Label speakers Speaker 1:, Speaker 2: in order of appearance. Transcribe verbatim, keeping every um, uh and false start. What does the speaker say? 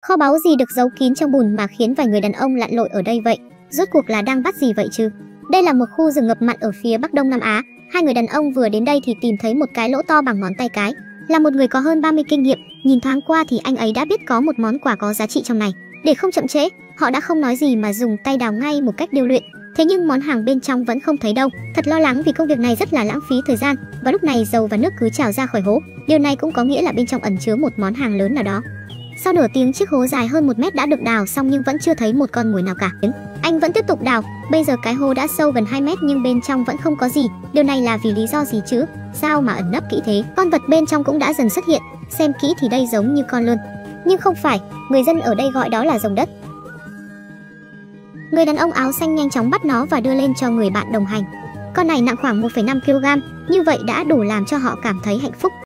Speaker 1: Kho báu gì được giấu kín trong bùn mà khiến vài người đàn ông lặn lội ở đây vậy? Rốt cuộc là đang bắt gì vậy chứ? Đây là một khu rừng ngập mặn ở phía Bắc Đông Nam Á. Hai người đàn ông vừa đến đây thì tìm thấy một cái lỗ to bằng ngón tay cái. Là một người có hơn ba mươi kinh nghiệm, nhìn thoáng qua thì anh ấy đã biết có một món quà có giá trị trong này. Để không chậm trễ, họ đã không nói gì mà dùng tay đào ngay một cách điêu luyện. Thế nhưng món hàng bên trong vẫn không thấy đâu. Thật lo lắng vì công việc này rất là lãng phí thời gian. Và lúc này dầu và nước cứ trào ra khỏi hố. Điều này cũng có nghĩa là bên trong ẩn chứa một món hàng lớn nào đó. Sau nửa tiếng, chiếc hố dài hơn một mét đã được đào xong nhưng vẫn chưa thấy một con mồi nào cả. Anh vẫn tiếp tục đào. Bây giờ cái hố đã sâu gần hai mét nhưng bên trong vẫn không có gì. Điều này là vì lý do gì chứ? Sao mà ẩn nấp kỹ thế? Con vật bên trong cũng đã dần xuất hiện. Xem kỹ thì đây giống như con lươn. Nhưng không phải, người dân ở đây gọi đó là rồng đất. Người đàn ông áo xanh nhanh chóng bắt nó và đưa lên cho người bạn đồng hành. Con này nặng khoảng một phẩy năm ki lô gam, như vậy đã đủ làm cho họ cảm thấy hạnh phúc.